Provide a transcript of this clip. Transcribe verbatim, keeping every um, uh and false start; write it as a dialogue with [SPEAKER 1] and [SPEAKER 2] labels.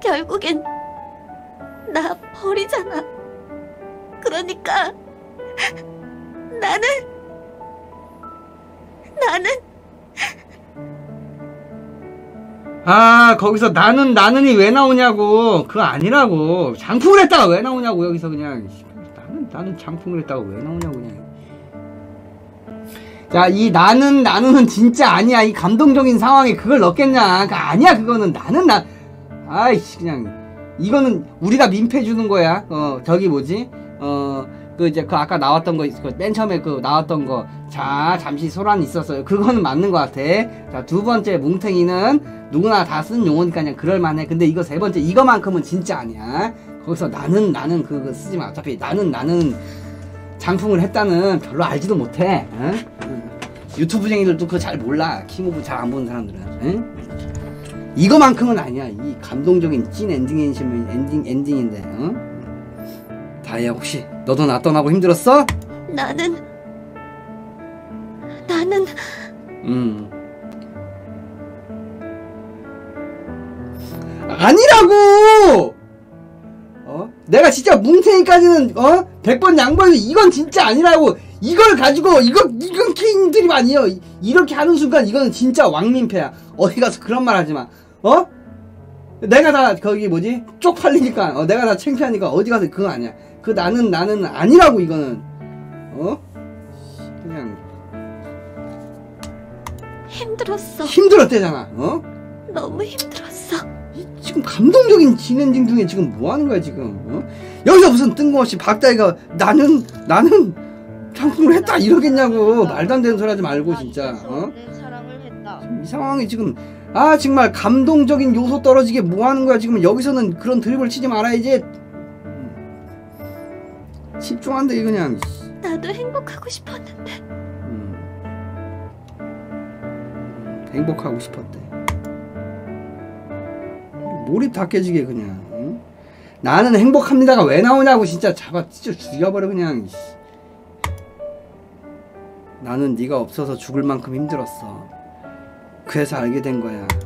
[SPEAKER 1] 결국엔 나 버리잖아. 그러니까 나는 나는
[SPEAKER 2] 아, 거기서 나는 나는이 왜 나오냐고. 그거 아니라고. 장풍을 했다가 왜 나오냐고. 여기서 그냥 나는 나는 장풍을 했다가 왜 나오냐고 그냥. 자, 이 나는 나는은 진짜 아니야. 이 감동적인 상황에 그걸 넣겠냐. 그 아니야. 그거는 나는 나 아이씨 그냥 이거는 우리가 민폐 주는 거야. 어 저기 뭐지? 어 그 이제 그 아까 나왔던 거, 그 맨 처음에 그 나왔던 거. 자, 잠시 소란이 있었어요. 그거는 맞는 것 같아. 자, 두 번째 뭉탱이는 누구나 다 쓴 용어니까 그냥 그럴만해. 근데 이거 세 번째 이거만큼은 진짜 아니야. 거기서 나는 나는 그거 쓰지 마. 어차피 나는 나는 장풍을 했다는 별로 알지도 못해. 응? 유튜브쟁이들도 그거 잘 몰라. 킹오브 잘 안 보는 사람들은. 응? 이거만큼은 아니야. 이 감동적인 찐 엔딩 엔딩 엔딩인데. 응? 다혜야, 혹시 너도 나 떠나고 힘들었어?
[SPEAKER 1] 나는 나는
[SPEAKER 2] 음 아니라고. 어? 내가 진짜 뭉탱이까지는 어? 백 번 양보해도 이건 진짜 아니라고. 이걸 가지고 이거 이건 킹 드립 아니에요. 이렇게 하는 순간 이거는 진짜 왕민폐야. 어디 가서 그런 말 하지 마. 어? 내가 다 거기 뭐지? 쪽팔리니까 어, 내가 다 창피하니까 어디 가서 그거 아니야. 그 나는 나는 아니라고 이거는. 어? 그냥
[SPEAKER 1] 힘들었어.
[SPEAKER 2] 힘들었대잖아. 어?
[SPEAKER 1] 너무 힘들었어.
[SPEAKER 2] 이, 지금 감동적인 진엔딩 중에 지금 뭐 하는 거야 지금? 어? 여기서 무슨 뜬금없이 박다희가 나는 나는 장풍을 했다 이러겠냐고. 말도 안 되는 소리 하지 말고 진짜. 어?
[SPEAKER 3] 사랑을 했다.
[SPEAKER 2] 이 상황이 지금 아 정말 감동적인 요소 떨어지게 뭐 하는 거야 지금. 여기서는 그런 드립을 치지 말아야지. 집중한데 이 그냥.
[SPEAKER 1] 나도 행복하고 싶었는데.
[SPEAKER 2] 음. 행복하고 싶었대. 몰입 다 깨지게 그냥. 응? 나는 행복합니다가 왜 나오냐고. 진짜 잡아 진짜 죽여버려 그냥. 나는 네가 없어서 죽을 만큼 힘들었어. 그래서 알게 된 거야.